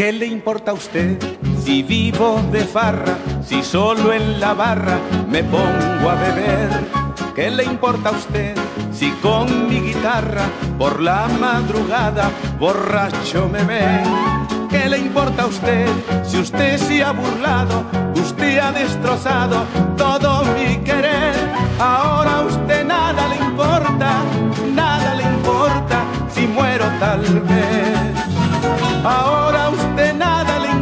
¿Qué le importa a usted si vivo de farra, si solo en la barra me pongo a beber? ¿Qué le importa a usted si con mi guitarra por la madrugada borracho me ve? ¿Qué le importa a usted si usted se ha burlado, usted ha destrozado todo mi querer? Ahora a usted nada le importa si muero tal vez. Ahora a usted nada le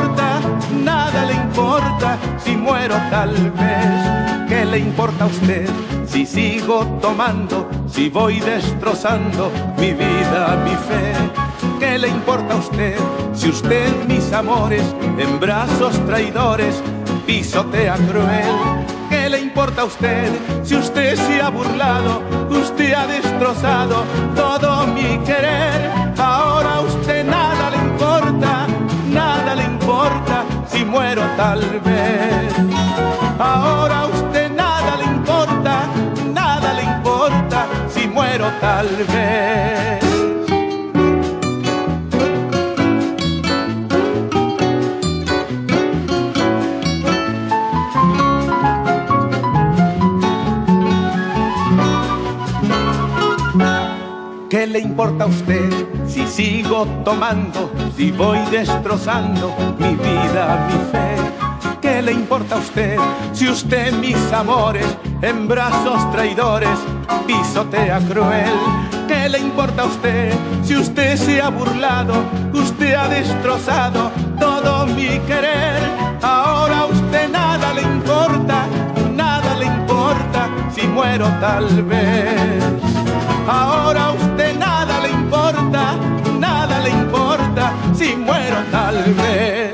importa si muero tal vez. ¿Qué le importa a usted si sigo tomando, si voy destrozando mi vida, mi fe? ¿Qué le importa a usted si usted mis amores en brazos traidores pisotea cruel? ¿Qué le importa a usted si usted se ha burlado, usted ha destrozado todo mi querer? Ahora a usted nada le importa si muero tal vez. Ahora a usted nada le importa si muero tal vez. ¿Qué le importa a usted si sigo tomando, si voy destrozando mi vida, mi fe? ¿Qué le importa a usted si usted mis amores en brazos traidores pisotea cruel? ¿Qué le importa a usted si usted se ha burlado, usted ha destrozado todo mi querer? Ahora a usted nada le importa si muero tal vez. Ahora a usted nada le importa si muero tal vez.